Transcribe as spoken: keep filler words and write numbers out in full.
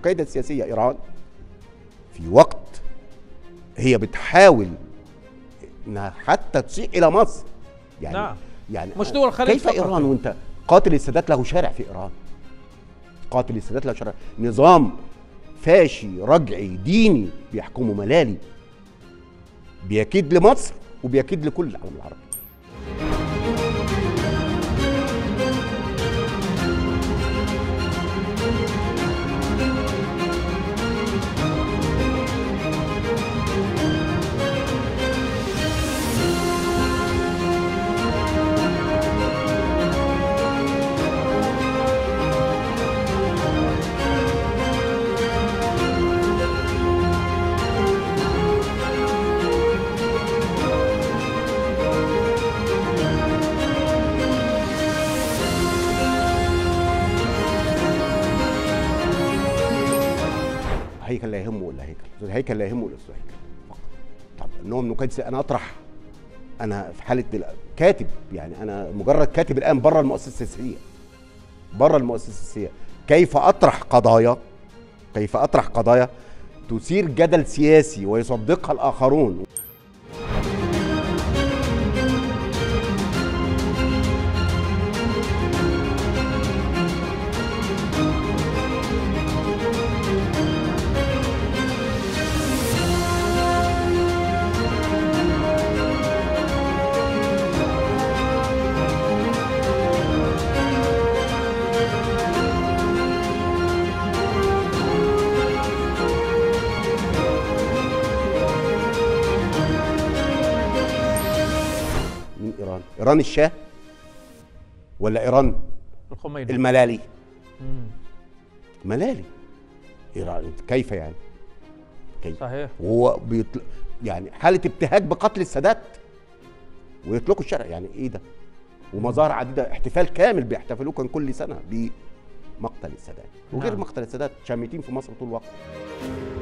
المكايدة السياسية إيران في وقت هي بتحاول انها حتى تسيء الى مصر. يعني نعم. يعني مش دول الخليج كيف فقط. ايران وانت قاتل السادات له شارع في ايران؟ قاتل السادات له شارع، نظام فاشي رجعي ديني بيحكمه ملالي، بيكيد لمصر وبيكيد لكل العالم العربي. هيكل لا يهمه الا هيكل، الهيكل لا يهمه الا هيكل فقط. طب انهم نكاد انا اطرح، انا في حاله كاتب، يعني انا مجرد كاتب الان بره المؤسسه السياسيه، بره المؤسسه السياسيه، كيف اطرح قضايا، كيف اطرح قضايا تثير جدل سياسي ويصدقها الاخرون. إيران؟ إيران الشاه ولا إيران الخميني الملالي؟ مم. ملالي إيران كيف يعني؟ كيف؟ صحيح. وهو بيطل... يعني حالة ابتهاج بقتل السادات ويطلقوا الشارع، يعني إيه ده؟ ومظاهر عديدة، احتفال كامل بيحتفلوه كان كل سنة بمقتل السادات، وغير نعم. مقتل السادات شامتين في مصر طول الوقت.